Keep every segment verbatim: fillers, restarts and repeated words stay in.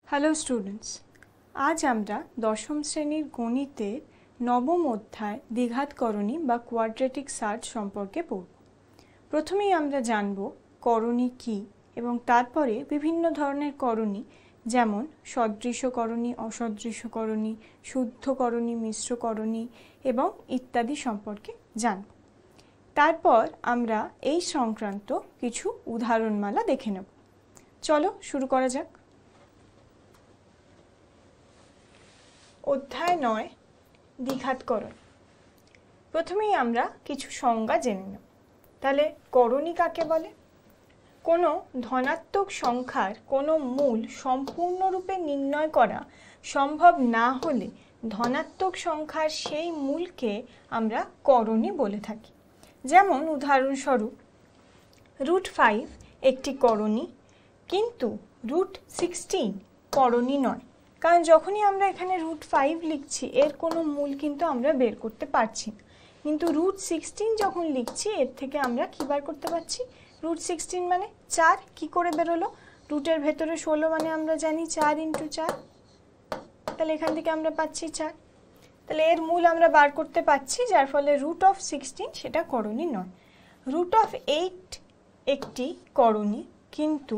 Hello students, আজ আমরা দশম শ্রেণীর গণিতের নবম অধ্যায় দ্বিঘাতকরণী বা কোয়াড্রেটিক সার্চ সম্পর্কে পড়ব। প্রথমেই আমরা জানব করণী কী এবং তারপরে বিভিন্ন ধরনের করণী যেমন সদৃশকরণী, অসদৃশকরণী, শুদ্ধকরণী, মিশ্রকরণী এবং ইত্যাদি সম্পর্কে জানব। তারপর আমরা এই সংক্রান্ত কিছু উদাহরণমালা দেখে নেব। চলো শুরু করা যাক। অধ্যায় নয়, দ্বিঘাতকরণ। প্রথমেই আমরা কিছু সংজ্ঞা জেনে নেব। তাহলে করণী কাকে বলে? কোনো ধনাত্মক সংখ্যার কোনো মূল সম্পূর্ণরূপে নির্ণয় করা সম্ভব না হলে ধনাত্মক সংখ্যার সেই মূলকে আমরা করণী বলে থাকি। যেমন উদাহরণস্বরূপ রুট ফাইভ একটি করণী, কিন্তু রুট সিক্সটিন করণী নয়। কারণ যখনই আমরা এখানে রুট ফাইভ লিখছি এর কোনো মূল কিন্তু আমরা বের করতে পারছি না, কিন্তু রুট সিক্সটিন যখন লিখছি এর থেকে আমরা কী বার করতে পারছি? রুট সিক্সটিন মানে চার। কী করে বেরোলো? রুটের ভেতরে ষোলো মানে আমরা জানি চার ইন্টু চার, তাহলে এখান থেকে আমরা পাচ্ছি চার। তাহলে এর মূল আমরা বার করতে পারছি, যার ফলে রুট অফ সিক্সটিন সেটা করণী নয়। রুট অফ এইট একটি করণী, কিন্তু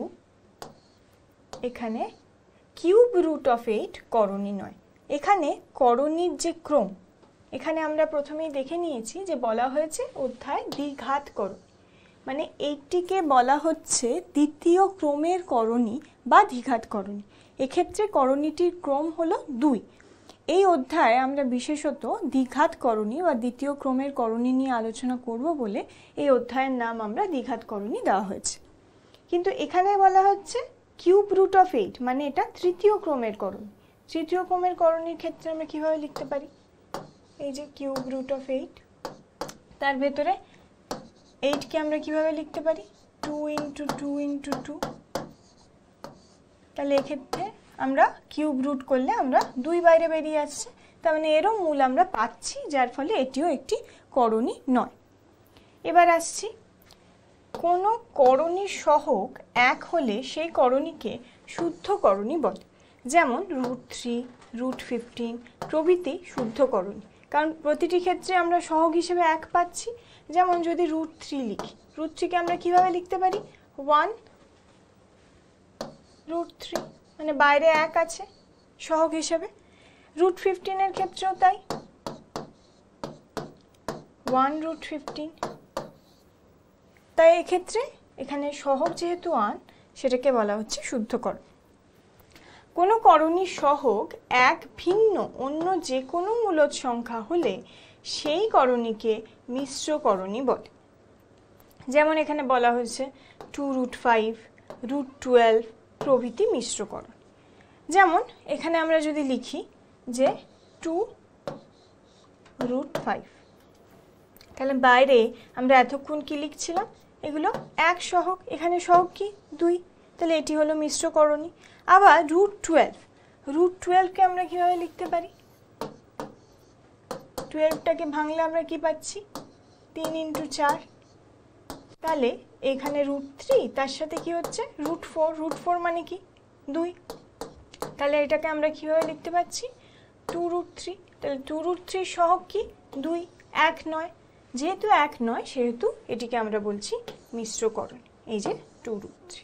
এখানে কিউব রুট অফ এইট করণী নয়। এখানে করণীর যে ক্রম, এখানে আমরা প্রথমেই দেখে নিয়েছি যে বলা হয়েছে অধ্যায় দ্বিঘাতকরণ, মানে এইটিকে বলা হচ্ছে দ্বিতীয় ক্রমের করণী বা দ্বিঘাতকরণী। এক্ষেত্রে করণীটির ক্রম হলো দুই। এই অধ্যায়ে আমরা বিশেষত দ্বিঘাতকরণী বা দ্বিতীয় ক্রমের করণী নিয়ে আলোচনা করব বলে এই অধ্যায়ের নাম আমরা দ্বিঘাতকরণী দেওয়া হয়েছে। কিন্তু এখানে বলা হচ্ছে কিউব রুট অফ এইট, মানে এটা তৃতীয় ক্রমের করণী। তৃতীয় ক্রমের করণীর ক্ষেত্রে আমরা কীভাবে লিখতে পারি? এই যে কিউব রুট অফ এইট, তার ভেতরে এইটকে আমরা কিভাবে লিখতে পারি? Two into two into two. তাহলে এক্ষেত্রে আমরা কিউব রুট করলে আমরা দুই বাইরে বেরিয়ে আসছে, তার মানে এরও মূল আমরা পাচ্ছি, যার ফলে এটিও একটি করণী নয়। এবার আসছি, কোনো করণীর সহগ এক হলে সেই করণীকে শুদ্ধ করণী বলে। যেমন রুট থ্রি, রুট ফিফটিন প্রভৃতি শুদ্ধ করণী, কারণ প্রতিটি ক্ষেত্রে আমরা সহগ হিসেবে এক পাচ্ছি। যেমন যদি রুট থ্রি লিখি, রুট থ্রিকে আমরা কিভাবে লিখতে পারি? ওয়ান রুট থ্রি, মানে বাইরে এক আছে সহগ হিসেবে। রুট ফিফটিনের ক্ষেত্রেও তাই, ওয়ান রুট ফিফটিন। তাই এক্ষেত্রে এখানে সহগ যেহেতু ওয়ান, সেটাকে বলা হচ্ছে শুদ্ধকরণ। কোনো করণীর সহগ এক ভিন্ন অন্য যে কোনো মূলদ সংখ্যা হলে সেই করণীকে মিশ্র করণী বলে। যেমন এখানে বলা হয়েছে two root five, root twelve প্রভৃতি মিশ্রকরণ। যেমন এখানে আমরা যদি লিখি যে টু রুট ফাইভ, তাহলে বাইরে আমরা এতক্ষণ কি লিখছিলাম? এগুলো এক সহগ, এখানে সহগ কি? দুই, তাহলে এটি হলো মিশ্রকরণী। আবার রুট টুয়েলভ, রুট টুয়েলভকে আমরা কীভাবে লিখতে পারি? টুয়েলভটাকে ভাঙলে আমরা কি পাচ্ছি? তিন ইন্টু চার। তাহলে এখানে রুট থ্রি, তার সাথে কি হচ্ছে? Root four. রুট ফোর মানে কি? দুই। তাহলে এটাকে আমরা কীভাবে লিখতে পাচ্ছি? Two root three. তাহলে টু রুট থ্রির সহগ কি? দুই, এক নয়। যেহেতু এক নয় সেহেতু এটিকে আমরা বলছি মিশ্রকরণ। এই যে টু রুট থ্রি।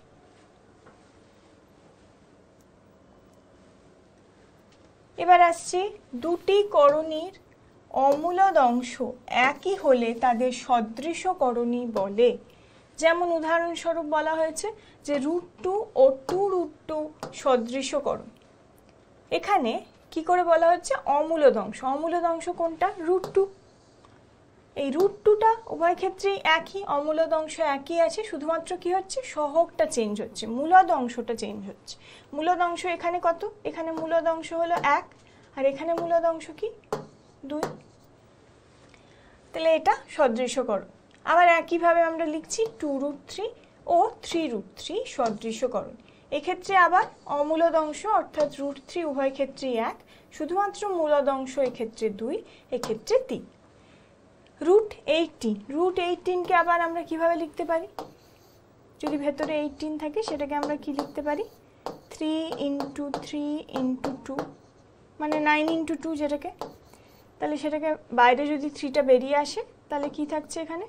এবার আসছি, দুটি করণীর অমূলদ অংশ একই হলে তাদের সদৃশকরণী বলে। যেমন উদাহরণস্বরূপ বলা হয়েছে যে রুট টু ও টু রুট টু সদৃশকরণ। এখানে কি করে বলা হচ্ছে? অমূলদ অংশ। অমূলদ অংশ কোনটা? Root two. এই রুট টুটা উভয় ক্ষেত্রেই একই, অমূলদ অংশ একই আছে, শুধুমাত্র কি হচ্ছে? সহগটা চেঞ্জ হচ্ছে, মূলদ অংশটা চেঞ্জ হচ্ছে। মূলদ অংশ এখানে কত? এখানে মূলদ অংশ হলো এক, আর এখানে মূলদ অংশ কি? দুই। তাহলে এটা সদৃশকরণ। আবার একইভাবে আমরা লিখছি টু রুট থ্রি ও থ্রি রুট থ্রি সদৃশকরণ। এক্ষেত্রে আবার অমূলদ অংশ অর্থাৎ রুট থ্রি উভয় ক্ষেত্রেই এক, শুধুমাত্র মূলদ অংশ এক্ষেত্রে দুই, এক্ষেত্রে তিন। রুট এইটিন, রুট এইটিনকে আবার আমরা কিভাবে লিখতে পারি? যদি ভেতরে এইটিন থাকে সেটাকে আমরা কি লিখতে পারি? Three into three into two মানে নাইন ইন্টু টু যেটাকে, তাহলে সেটাকে বাইরে যদি থ্রিটা বেরিয়ে আসে তাহলে কি থাকছে এখানে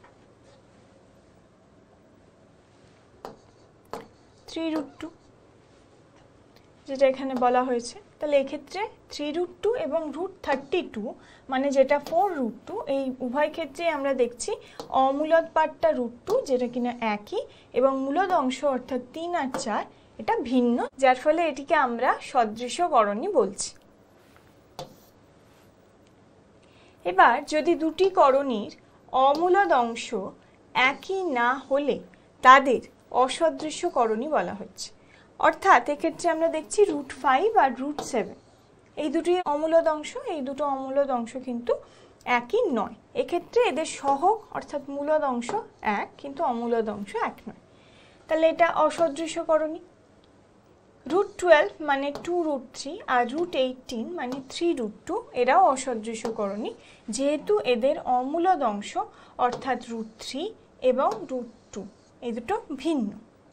থ্রি রুট টু, যেটা এখানে বলা হয়েছে। তাহলে এক্ষেত্রে থ্রি রুট টু এবং রুট থার্টি টু মানে যেটা ফোর রুট টু, এই উভয় ক্ষেত্রে আমরা দেখছি অমূলদ পার্টটা রুট টু যেটা কিনা একই, এবং মূলদ অংশ অর্থাৎ তিন আর চার এটা ভিন্ন, যার ফলে এটিকে আমরা সদৃশকরণী বলছি। এবার যদি দুটি করণীর অমূলদ অংশ একই না হলে তাদের অসদৃশকরণী বলা হচ্ছে। অর্থাৎ এক্ষেত্রে আমরা দেখছি রুট ফাইভ আর রুট সেভেন এই দুটি অমূলদ অংশ, এই দুটো অমূলদ অংশ কিন্তু একই নয়। এক্ষেত্রে এদের সহগ অর্থাৎ মূলদ অংশ এক কিন্তু অমূলদ অংশ এক নয়, তাহলে এটা অসদৃশকরণী। রুট টুয়েলভ মানে টু রুট থ্রি আর রুট এইটিন মানে থ্রি রুট টু এরাও অসদৃশকরণী, যেহেতু এদের অমূলদ অংশ অর্থাৎ রুট থ্রি এবং রুট টু এই দুটো ভিন্ন।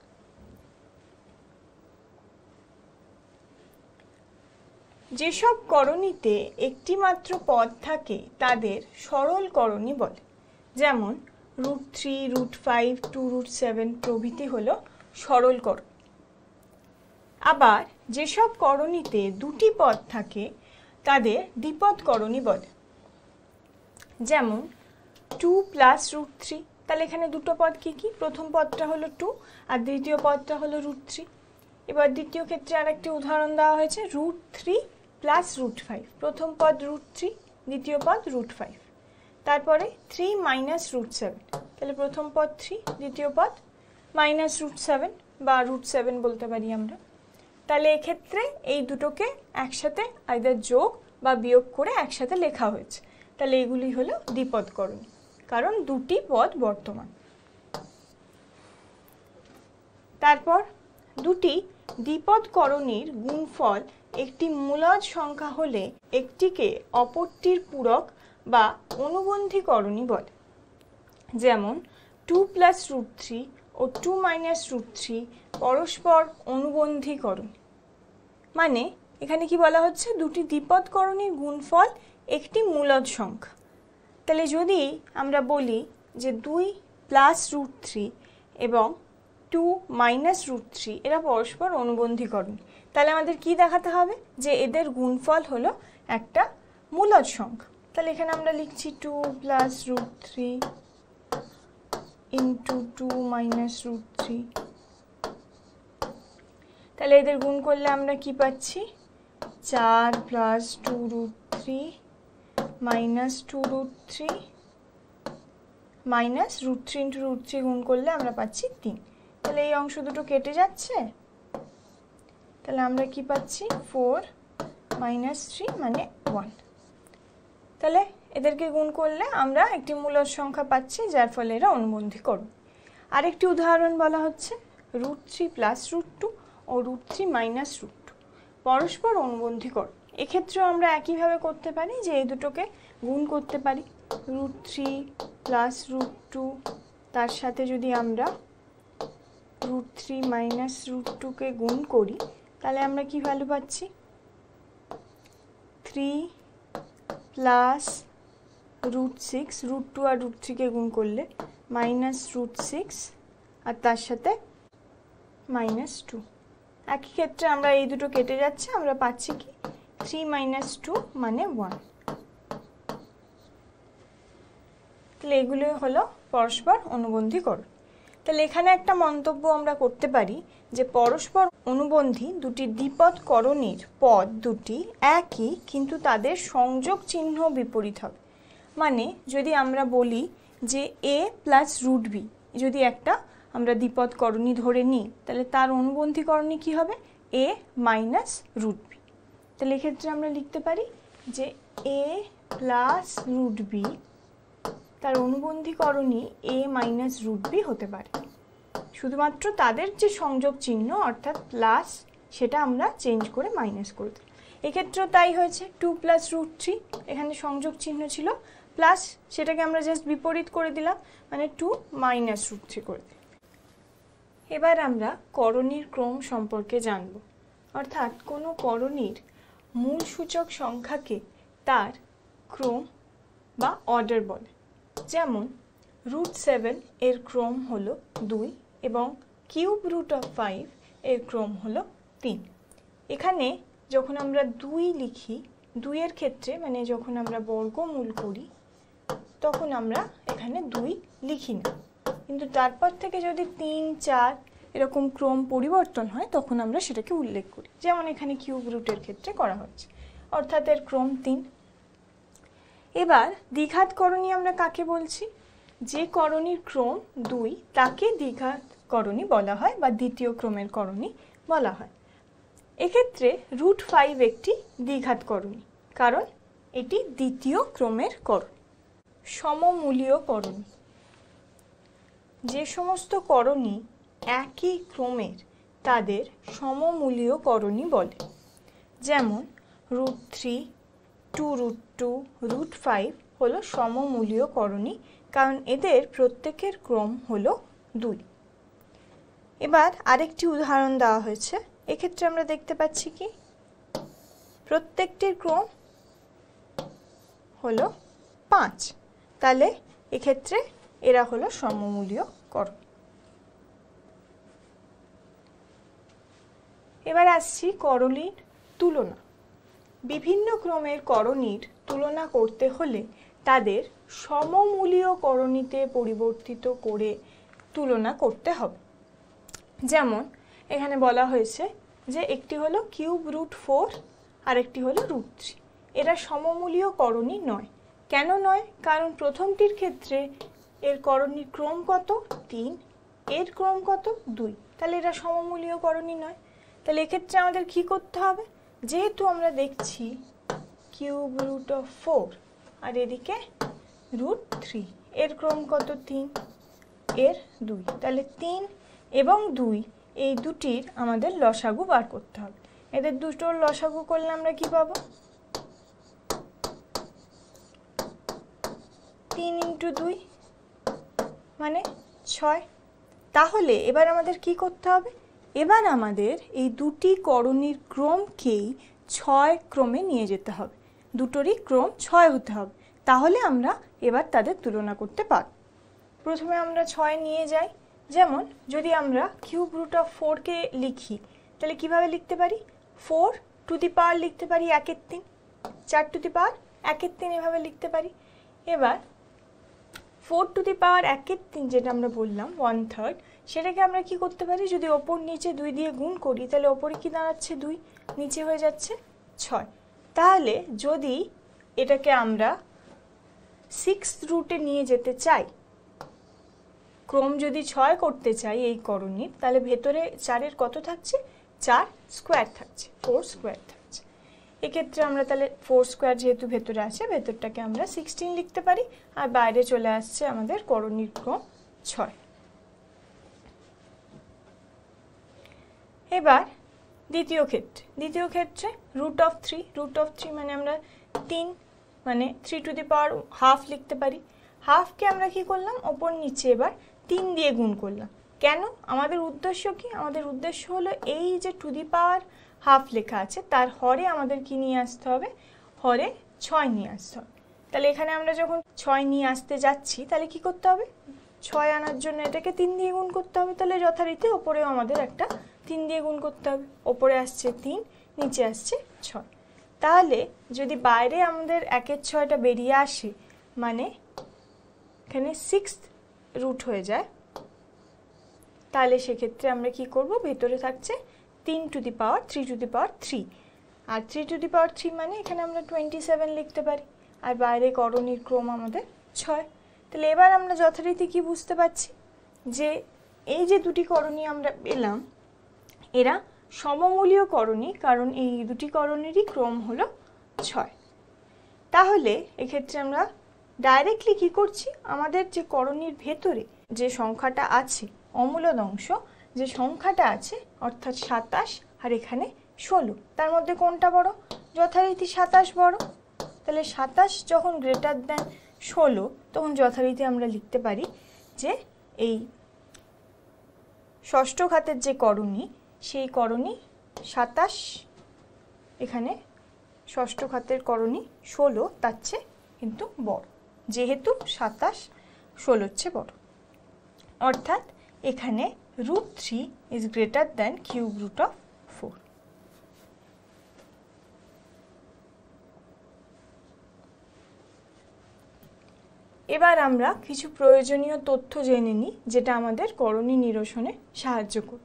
যেসব করণীতে একটি মাত্র পদ থাকে তাদের সরল করণী বলে, যেমন root three root five two root seven প্রভৃতি হলো সরল করণী। আবার যেসব করণীতে দুটি পদ থাকে তাদের দ্বিপদ করণী বলে, যেমন টু প্লাস রুট থ্রি, তাহলে এখানে দুটো পদ কি কি, প্রথম পদটা হলো টু আর দ্বিতীয় পদটা হলো রুট থ্রি। এবার দ্বিতীয় ক্ষেত্রে আরেকটি উদাহরণ দেওয়া হয়েছে root three plus root five, প্রথম পদ রুট থ্রি দ্বিতীয় পদ রুট ফাইভ। তারপরে থ্রি মাইনাস রুট সেভেন, তাহলে প্রথম পদ থ্রি দ্বিতীয় পদ মাইনাস রুট সেভেন বা রুট সেভেন বলতে পারি আমরা। তাহলে এক্ষেত্রে এই দুটোকে একসাথে আইদার যোগ বা বিয়োগ করে একসাথে লেখা হয়েছে, তাহলে এগুলি হলো দ্বিপদ করণী, কারণ দুটি পদ বর্তমান। তারপর দুটি দ্বিপদ করণীর গুণফল একটি মূলদ সংখ্যা হলে একটিকে অপরটির পূরক বা অনুবন্ধী করণী বলে, যেমন টু প্লাস রুট থ্রি ও টু মাইনাস রুট থ্রি পরস্পর অনুবন্ধী করণী। মানে এখানে কি বলা হচ্ছে, দুটি দ্বিপদ করণীর গুণফল একটি মূলদ সংখ্যা। তাহলে যদি আমরা বলি যে দুই প্লাস রুট থ্রি এবং টু মাইনাস রুট থ্রি এরা পরস্পর অনুবন্ধী করণী, তাহলে আমাদের কি দেখাতে হবে যে এদের গুণফল হলো একটা মূলদ সংখ্যা। তাহলে এখানে আমরা লিখছি two plus root three into two minus root three, তাহলে এদের গুণ করলে আমরা কি পাচ্ছি, চার plus two root three minus two root three minus root three into root three গুণ করলে আমরা পাচ্ছি তিন। তাহলে এই অংশ দুটো কেটে যাচ্ছে, তাহলে আমরা কি পাচ্ছি ফোর মাইনাস থ্রি মানে ওয়ান। তাহলে এদেরকে গুণ করলে আমরা একটি মূলদ সংখ্যা পাচ্ছি, যার ফলে এরা অনুবন্ধী করণ। আরেকটি উদাহরণ বলা হচ্ছে root three plus root two ও root three minus root two পরস্পর অনুবন্ধী করণ। এক্ষেত্রেও আমরা একইভাবে করতে পারি যে এই দুটোকে গুণ করতে পারি, root three plus root two তার সাথে যদি আমরা রুট থ্রি মাইনাস রুট টুকে গুণ করি তাহলে আমরা কি ভ্যালু পাচ্ছি, three plus root six, root two আর রুট থ্রিকে গুণ করলে মাইনাস রুট সিক্স আর তার সাথে মাইনাস টু। একই ক্ষেত্রে আমরা এই দুটো কেটে যাচ্ছে, আমরা পাচ্ছি কি থ্রি মাইনাস টু মানে ওয়ান। তাহলে এগুলো হলো পরস্পর অনুবন্ধী করণ। তাহলে এখানে একটা মন্তব্য আমরা করতে পারি যে পরস্পর অনুবন্ধী দুটি দ্বিপদ করণীর পদ দুটি একই কিন্তু তাদের সংযোগ চিহ্ন বিপরীত হবে। মানে যদি আমরা বলি যে এ প্লাস রুট বি যদি একটা আমরা দ্বিপদ করণী ধরে নিই, তাহলে তার অনুবন্ধী করণী কি হবে, এ মাইনাস রুট বি। তাহলে এক্ষেত্রে আমরা লিখতে পারি যে এ প্লাস রুট বি তার অনুবন্ধী করণী এ মাইনাস রুট বি হতে পারে, শুধুমাত্র তাদের যে সংযোগ চিহ্ন অর্থাৎ প্লাস সেটা আমরা চেঞ্জ করে মাইনাস করে দিই। এক্ষেত্রেও তাই হয়েছে, টু প্লাস রুট থ্রি এখানে সংযোগ চিহ্ন ছিল প্লাস, সেটাকে আমরা জাস্ট বিপরীত করে দিলাম মানে টু মাইনাস রুট থ্রি করে দিই। এবার আমরা করণীর ক্রম সম্পর্কে জানব। অর্থাৎ কোনো করণীর মূল সূচক সংখ্যাকে তার ক্রম বা অর্ডার বলে। যেমন রুট সেভেন এর ক্রম হলো দুই এবং কিউব রুট অফ ফাইভ এর ক্রম হলো তিন। এখানে যখন আমরা দুই লিখি, দুইয়ের ক্ষেত্রে মানে যখন আমরা বর্গমূল করি তখন আমরা এখানে দুই লিখি না, কিন্তু তারপর থেকে যদি তিন চার এরকম ক্রম পরিবর্তন হয় তখন আমরা সেটাকে উল্লেখ করি, যেমন এখানে কিউব রুটের ক্ষেত্রে করা হয়েছে, অর্থাৎ এর ক্রম তিন। এবার দ্বিঘাত করণী আমরা কাকে বলছি? যে করণীর ক্রম দুই তাকে দ্বিঘাত করণী বলা হয় বা দ্বিতীয় ক্রমের করণী বলা হয়। এক্ষেত্রে রুট ফাইভ একটি দ্বিঘাত করণী, কারণ এটি দ্বিতীয় ক্রমের করণী। সমমূলীয় করণী, যে সমস্ত করণী একই ক্রমের তাদের সমমূলীয় করণী বলে। যেমন root three, two root two, root five হলো সমমূলীয় করণী, কারণ এদের প্রত্যেকের ক্রম হলো দুই। এবার আরেকটি উদাহরণ দেওয়া হয়েছে। এক্ষেত্রে আমরা দেখতে পাচ্ছি কি প্রত্যেকটির ক্রম হলো পাঁচ, তাহলে এক্ষেত্রে এরা হলো সমমূলীয় করণ। এবার আসছি করণীর তুলনা। বিভিন্ন ক্রমের করণীর তুলনা করতে হলে তাদের সমমূলীয় করণীতে পরিবর্তিত করে তুলনা করতে হবে। যেমন এখানে বলা হয়েছে যে একটি হলো কিউব রুট ফোর আর একটি হলো রুট থ্রি, এরা সমমূলীয় করণী নয়। কেন নয়? কারণ প্রথমটির ক্ষেত্রে এর করণীর ক্রম কত? তিন, এর ক্রম কত? দুই, তাহলে এরা সমমূলীয় করণী নয়। তাহলে এক্ষেত্রে আমাদের কি করতে হবে? যেহেতু আমরা দেখছি কিউব রুট অফ ফোর আর এদিকে রুট থ্রি, এর ক্রম কত? তিন, এর দুই, তাহলে তিন এবং দুই এই দুটির আমাদের লসাগু বার করতে হবে। এদের দুটোর লসাগু করলে আমরা কি পাবো? তিন ইন্টু দুই মানে ছয়। তাহলে এবার আমাদের কি করতে হবে? এবার আমাদের এই দুটি করণীর ক্রমকেই ছয় ক্রমে নিয়ে যেতে হবে, দুটোরই ক্রম ছয় হতে হবে, তাহলে আমরা এবার তাদের তুলনা করতে পারব। প্রথমে আমরা ছয় নিয়ে যাই। যেমন যদি আমরা কিউব রুট অফ ফোরকে লিখি তাহলে কিভাবে লিখতে পারি? ফোর টু দি পাওয়ার লিখতে পারি একের তিন, চার টু দি পাওয়ার একের তিন, এভাবে লিখতে পারি। এবার ফোর টু দি পাওয়ার একের তিন যেটা আমরা বললাম ওয়ান থার্ড, সেটাকে আমরা কি করতে পারি? যদি ওপর নিচে দুই দিয়ে গুণ করি তাহলে ওপরে কি দাঁড়াচ্ছে? দুই, নিচে হয়ে যাচ্ছে ছয়। তাহলে যদি এটাকে আমরা সিক্স রুটে নিয়ে যেতে চাই, ক্রম যদি ছয় করতে চাই এই করণীর, তাহলে ভেতরে চারের কত থাকছে? চার স্কোয়ার থাকছে, ফোর স্কোয়ার থাকছে। এক্ষেত্রে আমরা তাহলে ফোর স্কোয়ার যেহেতু ভেতরে আছে, ভেতরটাকে আমরা সিক্সটিন লিখতে পারি, আর বাইরে চলে আসছে আমাদের করণীর ক্রম ছয়। এবার দ্বিতীয় ক্ষেত্রে, দ্বিতীয় ক্ষেত্রে root of three, root of three মানে আমরা তিন মানে three to the power half লিখতে পারি। হাফকে আমরা কি করলাম? ওপর নিচে এবার তিন দিয়ে গুণ করলাম। কেন? আমাদের উদ্দেশ্য কি? আমাদের উদ্দেশ্য হলো এই যে টু দি পাওয়ার হাফ লেখা আছে তার হরে আমাদের কি নিয়ে আসতে হবে? হরে ছয় নিয়ে আসতে হবে। তাহলে এখানে আমরা যখন ছয় নিয়ে আসতে যাচ্ছি তাহলে কি করতে হবে? ছয় আনার জন্য এটাকে তিন দিয়ে গুণ করতে হবে, তাহলে যথারীতি ওপরেও আমাদের একটা তিন দিয়ে গুণ করতে হবে। ওপরে আসছে তিন, নিচে আসছে ছয়। তাহলে যদি বাইরে আমাদের একের ছয়টা বেরিয়ে আসে মানে এখানে সিক্স রুট হয়ে যায়, তাহলে সেক্ষেত্রে আমরা কি করব? ভেতরে থাকছে তিন to the power three to the power power, three three to the power three মানে এখানে আমরা টোয়েন্টি সেভেন লিখতে পারি, আর বাইরে করণীর ক্রম আমাদের ছয়। তাহলে এবার আমরা যথারীতি কি বুঝতে পারছি? যে এই যে দুটি করণী আমরা পেলাম এরা সমমূলীয় করণী, কারণ এই দুটি করণীরই ক্রম হলো ছয়। তাহলে এক্ষেত্রে আমরা ডাইরেক্টলি কি করছি? আমাদের যে করণীর ভেতরে যে সংখ্যাটা আছে, অমূলদ অংশ যে সংখ্যাটা আছে অর্থাৎ সাতাশ আর এখানে ষোলো, তার মধ্যে কোনটা বড়? যথারীতি সাতাশ বড়। তাহলে সাতাশ যখন গ্রেটার দেন ষোলো তখন যথারীতি আমরা লিখতে পারি যে এই ষষ্ঠ ঘাতের যে করণী সেই করণী সাতাশ, এখানে ষষ্ঠ ঘাতের করণী ষোলো তার চেয়ে কিন্তু বড়, যেহেতু সাতাশ ষোলোর চেয়ে বড়, অর্থাৎ এখানে root three is greater than cube root of four. এবার আমরা কিছু প্রয়োজনীয় তথ্য জেনে নিই যেটা আমাদের করণী নিরসনে সাহায্য করবে।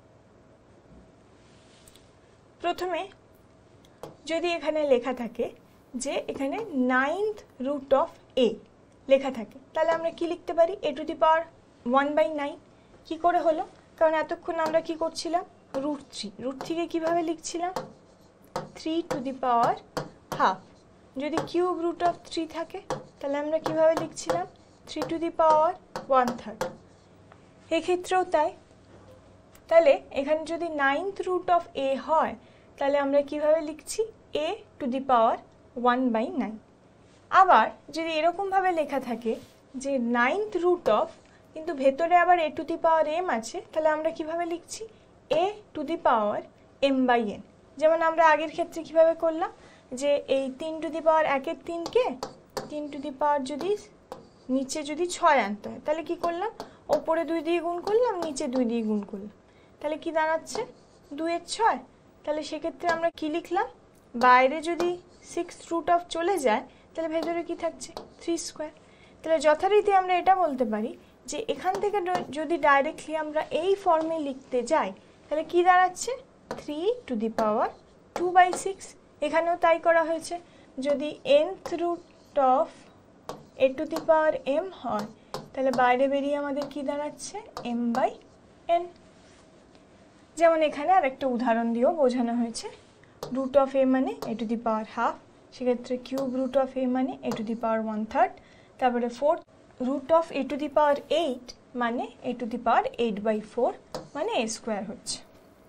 প্রথমে যদি এখানে লেখা থাকে যে এখানে নাইনথ রুট অফ এ লেখা থাকে, তাহলে আমরা কি লিখতে পারি? A to the power one by nine. কী করে হলো? কারণ এতক্ষণ আমরা কি করছিলাম? রুট থ্রি, রুট থ্রিকে কীভাবে লিখছিলাম? Three to the power half. যদি কিউব রুট অফ থ্রি থাকে তাহলে আমরা কিভাবে লিখছিলাম? Three to the power one third. এক্ষেত্রেও তাই। তাহলে এখানে যদি নাইনথ রুট অফ এ হয় তাহলে আমরা কিভাবে লিখছি? A to the power one by nine. আবার যদি এরকমভাবে লেখা থাকে যে নাইনথ রুট অফ, কিন্তু ভেতরে আবার এ টু দি পাওয়ার এম আছে, তাহলে আমরা কিভাবে লিখছি? A to the power m by n. যেমন আমরা আগের ক্ষেত্রে কিভাবে করলাম, যে এই তিন টু দি পাওয়ার একের তিনকে তিন টু দি পাওয়ার যদি নিচে যদি ছয় আনতে হয় তাহলে কি করলাম? ওপরে দুই দিয়ে গুণ করলাম, নিচে দুই দিয়ে গুণ করলাম, তাহলে কি দাঁড়াচ্ছে? দুইয়ের ছয়। তাহলে সেক্ষেত্রে আমরা কি লিখলাম? বাইরে যদি সিক্স রুট অফ চলে যায় তাহলে ভেতরে কি থাকছে? Three square. তাহলে যথারীতি আমরা এটা বলতে পারি যে এখান থেকে যদি ডাইরেক্টলি আমরা এই ফর্মে লিখতে যাই তাহলে কি দাঁড়াচ্ছে? Three to the power two by six. এখানেও তাই করা হয়েছে। যদি nth root of a to the power m হয় তাহলে বাইরে বেরিয়ে আমাদের কি দাঁড়াচ্ছে? M by n. যেমন এখানে আরেকটা উদাহরণ দিয়েও বোঝানো হয়েছে। রুট অফ এ মানে a to the power half, সেক্ষেত্রে কিউব রুট অফ এ মানে a to the power one third. তারপরে fourth root of a to the power eight মানে a to the power eight by four মানে a square হচ্ছে।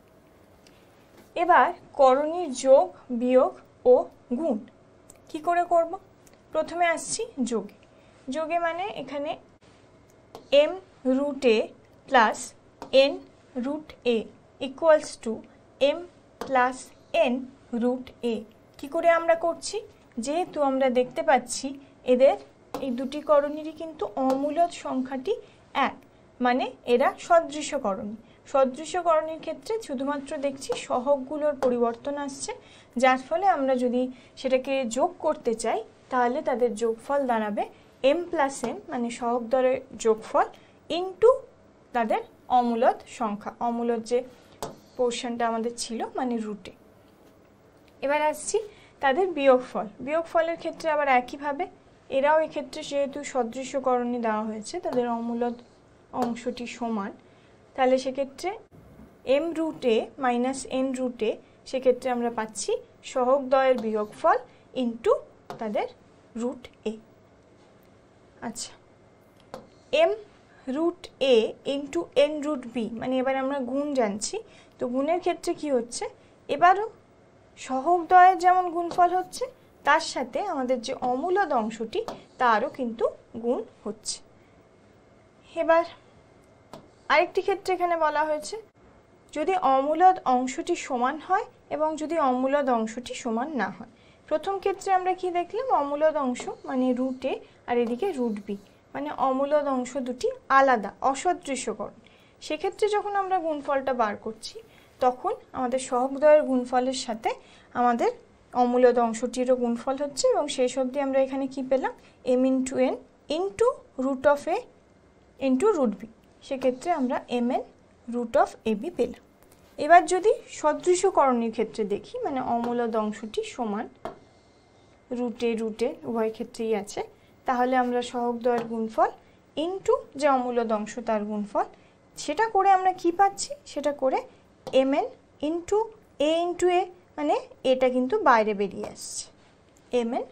এবার করণীর যোগ, বিয়োগ ও গুণ কি করে করব? প্রথমে আসছি যোগে। যোগে মানে এখানে m root a plus n root a equals to m plus n root a. কী করে আমরা করছি? যেহেতু আমরা দেখতে পাচ্ছি এদের এই দুটি করণীরই কিন্তু অমূলদ সংখ্যাটি এক, মানে এরা সদৃশ করণী। সদৃশ করণীর ক্ষেত্রে শুধুমাত্র দেখছি সহগগুলোর পরিবর্তন আসছে, যার ফলে আমরা যদি সেটাকে যোগ করতে চাই তাহলে তাদের যোগফল দাঁড়াবে এম প্লাস এন, মানে সহগ দরের যোগফল ইন্টু তাদের অমূলদ সংখ্যা, অমূলদ যে পোর্শনটা আমাদের ছিল মানে রুটে। এবার আসছি তাদের বিয়োগফল। বিয়োগফলের ক্ষেত্রে আবার একইভাবে এরাও এক্ষেত্রে যেহেতু সদৃশ করণী দেওয়া হয়েছে, তাদের অমূলদ অংশটি সমান, তাহলে সেক্ষেত্রে m root a minus n root a, সেক্ষেত্রে আমরা পাচ্ছি সহগ দ্বয়ের বিয়োগফল ইন্টু তাদের রুট এ। আচ্ছা, m root a into n root b, মানে এবার আমরা গুণ জানছি। তো গুণের ক্ষেত্রে কি হচ্ছে? এবারও সহগ দ্বয়ের যেমন গুণফল হচ্ছে, তার সাথে আমাদের যে অমূলদ অংশটি তারও কিন্তু গুণ হচ্ছে। এবার আরেকটি ক্ষেত্রে এখানে বলা হয়েছে যদি অমূলদ অংশটি সমান হয় এবং যদি অমূলদ অংশটি সমান না হয়। প্রথম ক্ষেত্রে আমরা কি দেখলাম? অমূলদ অংশ মানে রুট এ আর এদিকে রুট বি, মানে অমূলদ অংশ দুটি আলাদা, অসদৃশকরণ। সেক্ষেত্রে যখন আমরা গুণফলটা বার করছি তখন আমাদের সহগদ্বয়ের গুণফলের সাথে আমাদের অমূলদ অংশটিরও গুণফল হচ্ছে, এবং শেষ অবধি আমরা এখানে কি পেলাম? M into n into root of a into root b, সেক্ষেত্রে আমরা m n root of a b পেলাম। এবার যদি সদৃশকরণের ক্ষেত্রে দেখি, মানে অমূলদ অংশটি সমান রুটে রুটে উভয় ক্ষেত্রেই আছে, তাহলে আমরা সহগদ্বয়ের গুণফল ইন্টু যে অমূলদ অংশ তার গুণফল, সেটা করে আমরা কি পাচ্ছি? সেটা করে m n into a into a, মানে এটা কিন্তু বাইরে বেরিয়ে আসছে এম এন।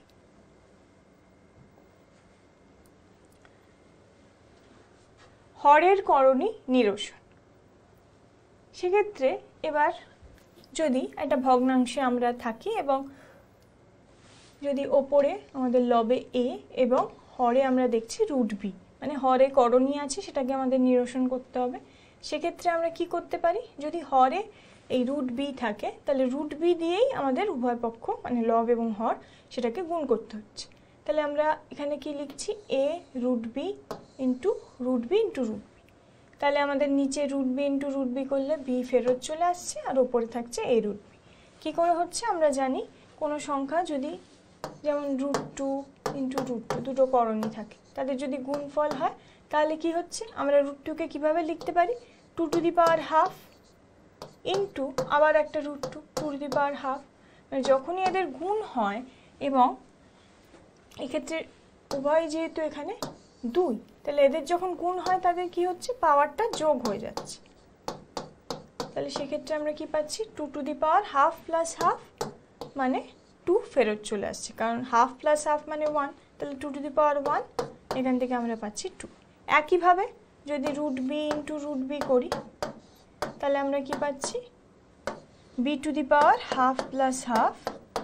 হরের করণী নিরসন। সেক্ষেত্রে এবার যদি একটা ভগ্নাংশে আমরা থাকি এবং যদি ওপরে আমাদের লবে এ এবং হরে আমরা দেখছি রুট বি, মানে হরে করণী আছে, সেটাকে আমাদের নিরসন করতে হবে। সেক্ষেত্রে আমরা কি করতে পারি, যদি হরে এই রুট বি থাকে তাহলে রুট বি দিয়েই আমাদের উভয় পক্ষ মানে লব এবং হর সেটাকে গুণ করতে হচ্ছে। তাহলে আমরা এখানে কি লিখছি, a root b into root b into root b. তাহলে আমাদের নিচে root b into root b করলে বি ফেরত চলে আসছে আর ওপরে থাকছে এ রুট বি। কী করে হচ্ছে আমরা জানি, কোনো সংখ্যা যদি যেমন root two into root two দুটো করণী থাকে, তাদের যদি গুণফল হয় তাহলে কি হচ্ছে, আমরা রুট টুকে কীভাবে লিখতে পারি, two to the power half into আবার একটা root two two to the power half. মানে যখনই এদের গুণ হয় এবং এক্ষেত্রে উভয় যেহেতু এখানে দুই, তাহলে এদের যখন গুণ হয় তাদের কি হচ্ছে, পাওয়ারটা যোগ হয়ে যাচ্ছে। তাহলে সেক্ষেত্রে আমরা কি পাচ্ছি, two to the power half plus half মানে টু ফেরত চলে আসছে, কারণ হাফ প্লাস হাফ মানে ওয়ান, তাহলে two to the power one, এখান থেকে আমরা পাচ্ছি টু। একইভাবে যদি root b into root b করি তাহলে আমরা কি পাচ্ছি, b to the power half plus half,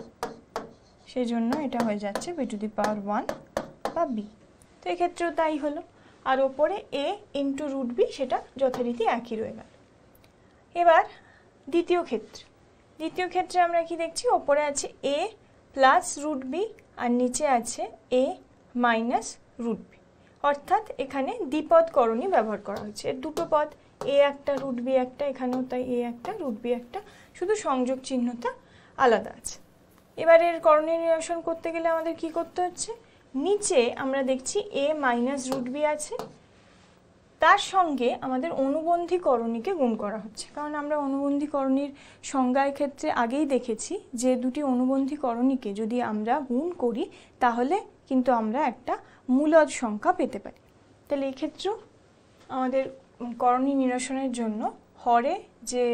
সেই জন্য এটা হয়ে যাচ্ছে b to the power one বা বি। তো এক্ষেত্রেও তাই হলো, আর ওপরে এ ইন্টু রুট বি সেটা যথারীতি একই রয়ে গেল। এবার দ্বিতীয় ক্ষেত্রে, দ্বিতীয় ক্ষেত্রে আমরা কি দেখছি, ওপরে আছে এ প্লাস রুট বি আর নিচে আছে এ মাইনাস রুট বি, অর্থাৎ এখানে দ্বিপদ করণী ব্যবহার করা হয়েছে। এর দুটো পদ, এ একটা রুট বি একটা, এখানেও তাই এ একটা রুট বি একটা, শুধু সংযোগ চিহ্নটা আলাদা আছে। এবার এর করণীয় নিরসন করতে গেলে আমাদের কি করতে হচ্ছে, নিচে আমরা দেখছি এ মাইনাস রুট বি আছে, তার সঙ্গে আমাদের অনুবন্ধী করণীকে গুণ করা হচ্ছে, কারণ আমরা অনুবন্ধী করণীর সংজ্ঞার ক্ষেত্রে আগেই দেখেছি যে দুটি অনুবন্ধী করণীকে যদি আমরা গুণ করি তাহলে কিন্তু আমরা একটা মূলদ সংখ্যা পেতে পারি। তাহলে এই ক্ষেত্রেও আমাদের করণী নিরসনের জন্য হরে যে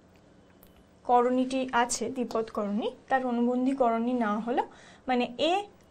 করণীটি আছে দ্বিপদ করণী, তার অনুবন্ধী করণী না হলো মানে এ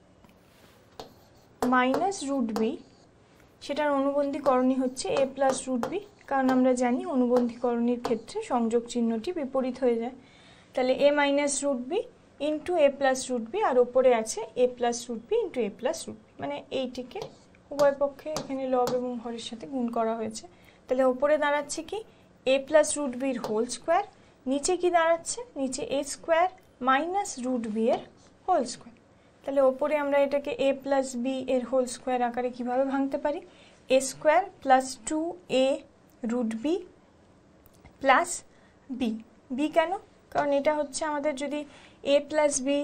মাইনাস রুট বি, সেটার অনুবন্ধী করণী হচ্ছে এ প্লাস রুট বি, কারণ আমরা জানি অনুবন্ধী করণীর ক্ষেত্রে সংযোগ চিহ্নটি বিপরীত হয়ে যায়। তাহলে a minus root b into a plus root b, আর ওপরে আছে a plus root b into a plus root b, মানে এইটিকে উভয় পক্ষে এখানে লব এবং হরের সাথে গুণ করা হয়েছে। তাহলে ওপরে দাঁড়াচ্ছে কি, এ প্লাস রুট বির হোল স্কোয়ার, নিচে কি দাঁড়াচ্ছে, নিচে a square minus root b এর হোল স্কোয়ার। তাহলে ওপরে আমরা এটাকে এ প্লাস বি এর হোল স্কোয়ার আকারে কিভাবে ভাঙতে পারি, a square plus two a root b plus b. B কেন, কারণ এটা হচ্ছে আমাদের যদি a plus b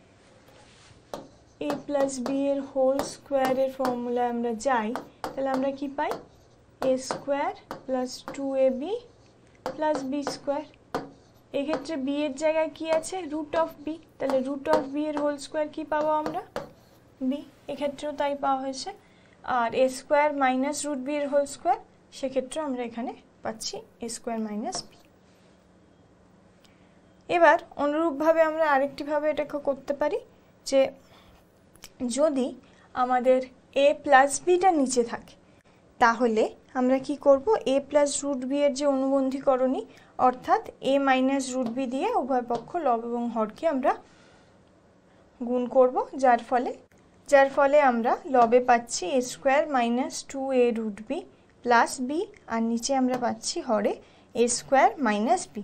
a plus b এর হোল স্কোয়ারের ফর্মুলায় আমরা যাই তাহলে আমরা কি পাই, a square plus two a b plus b square. এক্ষেত্রে বি এর জায়গায় কি আছে, রুট অফ বি, তাহলে রুট অফ বি এর হোল স্কোয়ার কি পাবো আমরা, বি। এক্ষেত্রেও তাই পাওয়া হয়েছে। আর a square minus root b এর হোল স্কোয়ার, সেক্ষেত্রে আমরা এখানে পাচ্ছি এ স্কোয়ার মাইনাস বি। এবার অনুরূপভাবে আমরা আরেকটিভাবে এটাকে করতে পারি যে যদি আমাদের এ প্লাস বিটা নিচে থাকে তাহলে আমরা কি করব, এ প্লাস রুট বি এর যে অনুবন্ধী করণী অর্থাৎ এ মাইনাস রুট বি দিয়ে উভয় পক্ষ লব এবং হরকে আমরা গুণ করব, যার ফলে যার ফলে আমরা লবে পাচ্ছি a square minus two a root b plus b, আর নিচে আমরা পাচ্ছি হরে এ স্কোয়ার মাইনাস বি।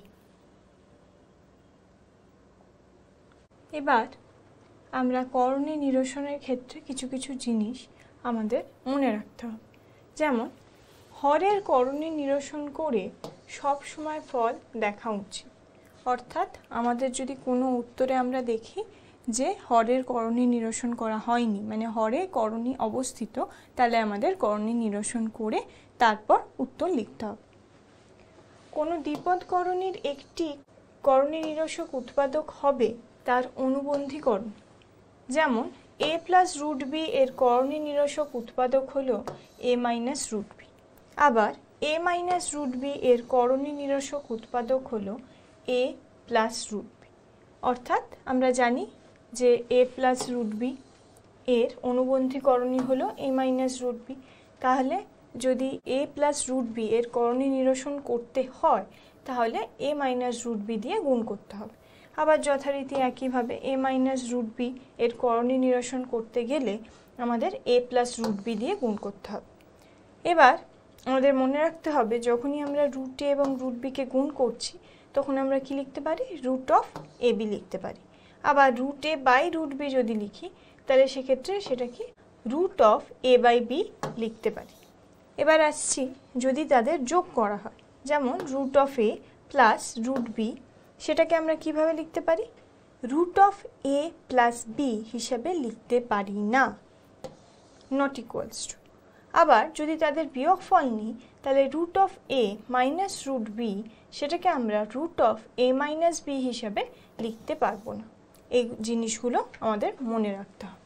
এবার আমরা করণী নিরসনের ক্ষেত্রে কিছু কিছু জিনিস আমাদের মনে রাখতে হবে, যেমন হরের করণী নিরসন করে সব সময় ফল দেখা উচিত। অর্থাৎ আমাদের যদি কোনো উত্তরে আমরা দেখি যে হরের করণী নিরসন করা হয়নি, মানে হরে করণী অবস্থিত, তাহলে আমাদের করণী নিরসন করে তারপর উত্তর লিখতে হবে। কোনো দ্বিপদ করণীর একটি করণী নিরসক উৎপাদক হবে তার অনুবন্ধী করণী, যেমন এ প্লাস রুট বি এর করণী নিরসক উৎপাদক হলো এ মাইনাস রুট বি, আবার এ মাইনাস রুট বি এর করণী নিরসক উৎপাদক হলো এ প্লাস রুট বি। অর্থাৎ আমরা জানি যে এ প্লাস রুট বি এর অনুবন্ধী করণী হলো এ মাইনাস রুট বি, তাহলে যদি এ প্লাস রুট বি এর করণী নিরসন করতে হয় তাহলে এ মাইনাস রুট বি দিয়ে গুণ করতে হবে। আবার যথারীতি একইভাবে এ মাইনাস রুট বি এর করণী নিরসন করতে গেলে আমাদের এ প্লাস রুট বি দিয়ে গুণ করতে হবে। এবার আমাদের মনে রাখতে হবে যখনই আমরা রুট এ এবং রুট বিকে গুণ করছি তখন আমরা কি লিখতে পারি, রুট অফ এ বি লিখতে পারি। আবার root a by root b যদি লিখি তাহলে সেক্ষেত্রে সেটা কি, root of a by b লিখতে পারি। এবার আসছি যদি তাদের যোগ করা হয়, যেমন root of a plus root b, সেটাকে আমরা কিভাবে লিখতে পারি, root of a plus b হিসাবে লিখতে পারি না, নট ইকুয়ালস টু। আবার যদি তাদের বিয়োগফল নিই তাহলে root of a minus root b, সেটাকে আমরা root of a minus b হিসাবে লিখতে পারবো না। এই জিনিসগুলো আমাদের মনে রাখতে হবে।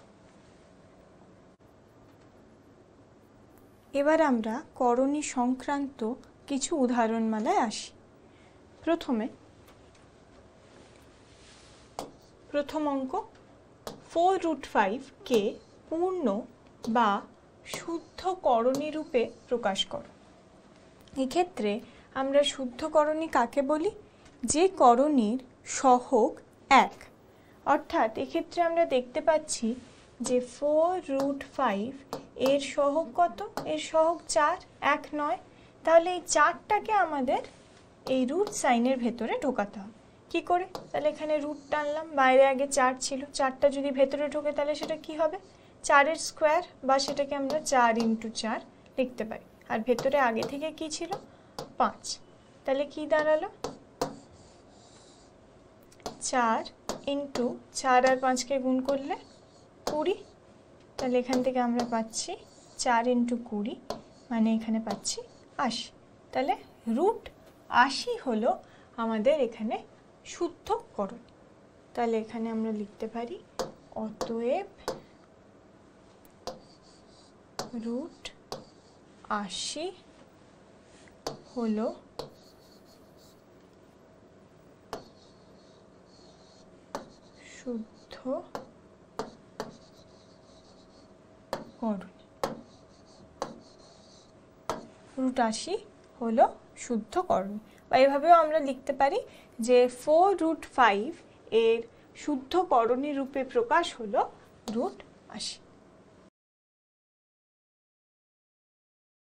এবার আমরা করণী সংক্রান্ত কিছু উদাহরণমালায় আসি। প্রথমে প্রথম অঙ্ক, ফোর রুট ফাইভ কে পূর্ণ বা শুদ্ধ করণী রূপে প্রকাশ করো। এক্ষেত্রে আমরা শুদ্ধ করণী কাকে বলি, যে করণীর সহগ এক। অর্থাৎ এক্ষেত্রে আমরা দেখতে পাচ্ছি যে ফোর রুট ফাইভ এর সহগ কত, এর সহগ চার, এক নয়। তাহলে এই চারটাকে আমাদের এই রুট সাইনের ভেতরে ঢোকাতে হবে। কি করে, তাহলে এখানে রুট টানলাম, বাইরে আগে চার ছিল, চারটা যদি ভেতরে ঢোকে তাহলে সেটা কি হবে, চারের স্কোয়ার, বা সেটাকে আমরা চার ইন্টু চার লিখতে পারি। আর ভেতরে আগে থেকে কি ছিল, পাঁচ। তাহলে কি দাঁড়ালো, চার ইন্টু চার আর পাঁচকে গুণ করলে কুড়ি। তাহলে এখান থেকে আমরা পাচ্ছি চার ইন্টু কুড়ি, মানে এখানে পাচ্ছি আশি। তাহলে রুট আশি হলো আমাদের এখানে শুদ্ধ করণ। তাহলে এখানে আমরা লিখতে পারি অতএব রুট আশি হলো শুদ্ধ করণী। রুট আশি হলো শুদ্ধ করণী। বা এভাবেও আমরা লিখতে পারি যে ফোর রুট ফাইভ এর শুদ্ধ করণী রূপে প্রকাশ হলো রুট আশি।